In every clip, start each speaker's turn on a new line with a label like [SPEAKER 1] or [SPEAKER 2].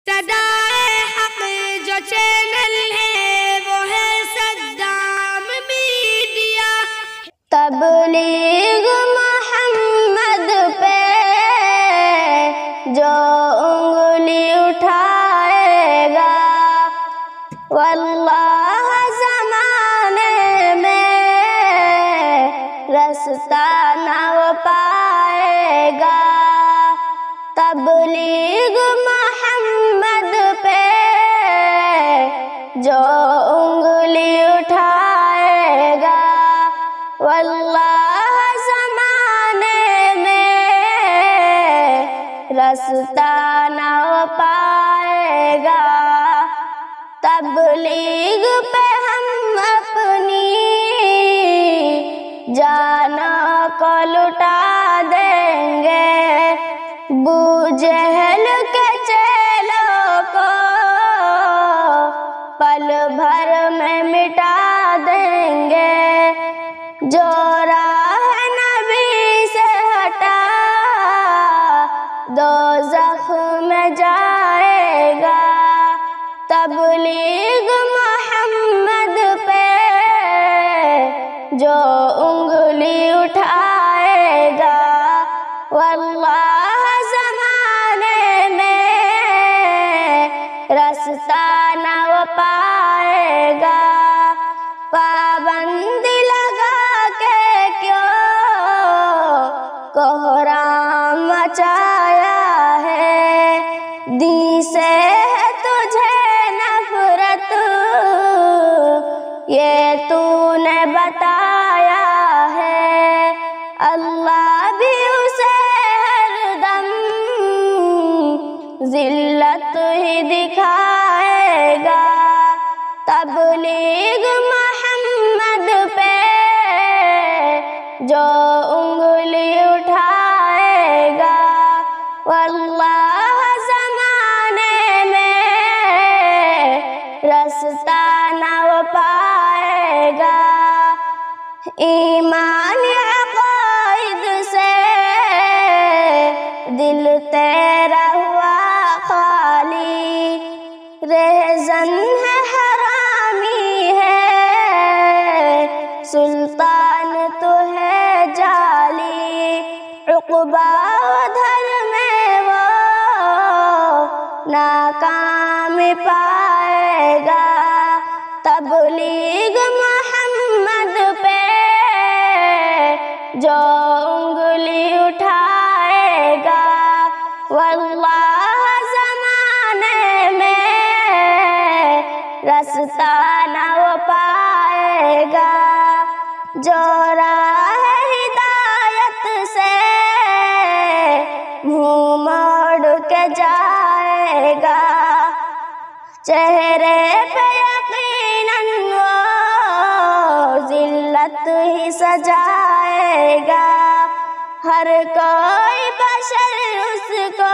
[SPEAKER 1] صدائے حق جو چینل ہے وہ ہے صدام میڈیا۔
[SPEAKER 2] تبلیغ محمد پہ جو انگلی اٹھائے گا واللہ زمانے میں رستہ نہ وہ پائے گا۔ تبلیغ محمد پہ جو انگلی اٹھائے گا واللہ زمانے میں رستہ نہ وہ پائے گا۔ تبلیغ پہ ہم اپنی جانوں کو لٹا دیں گے، ابو جہل کے چیلوں کو پل بھر میں مٹا دیں گے۔ جو راہ نبی سے ہٹا دوزخ میں جائے گا۔ تبلیغ محمد پہ جو انگلی اٹھائے گا واللہ زمانے میں رستہ نہ وہ پائے گا۔ پابندی لگا کے کیوں کوہرام مچایا ہے، دین سے ہے تجھے نفرت یہ تو نے بتایا ہے۔ اللہ بھی اسے ہر دم ذلت ہی دکھائے گا۔ تبلیغ محمد پہ جو انگلی اٹھائے گا واللہ زمانے میں رستہ نہ وہ پائے گا۔ ایمان عقائد سے دل تیرا ہوا خالی، رہزن ہے حرامی ہے سلطان تو ہے جالی، عقبہ ادھر میں وہ ناکام پائے گا۔ تبلیغ محمد پہ جو انگلی اٹھائے گا واللہ زمانے میں رستہ نہ وہ پائے گا۔ جو راہ ہدایت سے منہ موڑ کے جائے گا چہرے پہ یقیناً وہ ذلت ہی سجائے گا۔ ہر کوئی بشر اس کو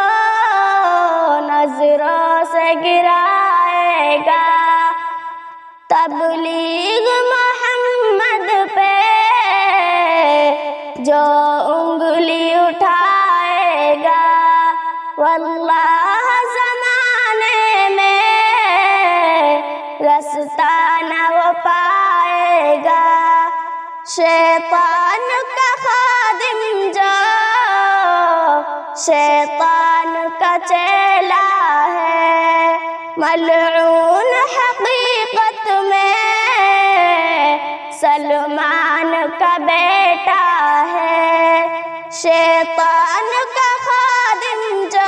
[SPEAKER 2] نظروں سے گرائے گا۔ تبلیغ محمد پہ جو انگلی اٹھائے گا واللہ زمانے میں رستہ نہ وہ پائے گا۔ شیطان کا خادم جو شیطان کا چیلا ہے، ملعون حقیقت میں سلمان کا بیٹا ہے۔ شیطان کا خادم جو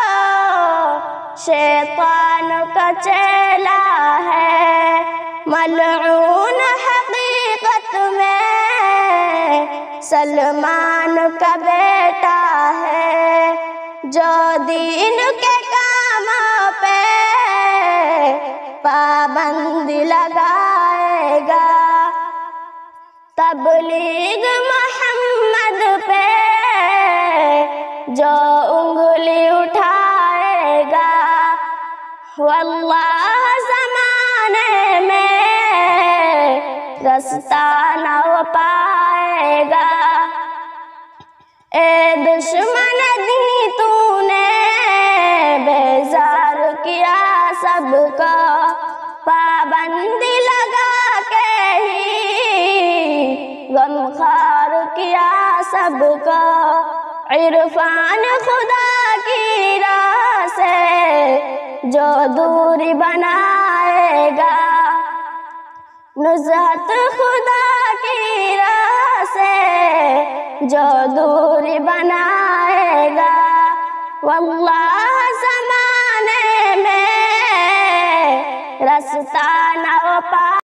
[SPEAKER 2] شیطان کا چیلا ہے، ملعون حقیقت میں سلمان کا بیٹا ہے۔ جو دین کے کاموں پہ پابندی لگائے گا، تبلیغ محمد پہ جو انگلی اٹھائے گا واللہ زمانے میں رستہ نہ وہ پائے گا۔ اے دشمن دین تو نے بیزار کیا سب کو پابندی لگا کے ہی غمخوار کیا سب کو عرفان خدا کی راہ سے جو دوری بنائے گا نصرت خدا کی راہ سے جو دوری بنائے گا واللہ زمانے میں رستہ نہ پا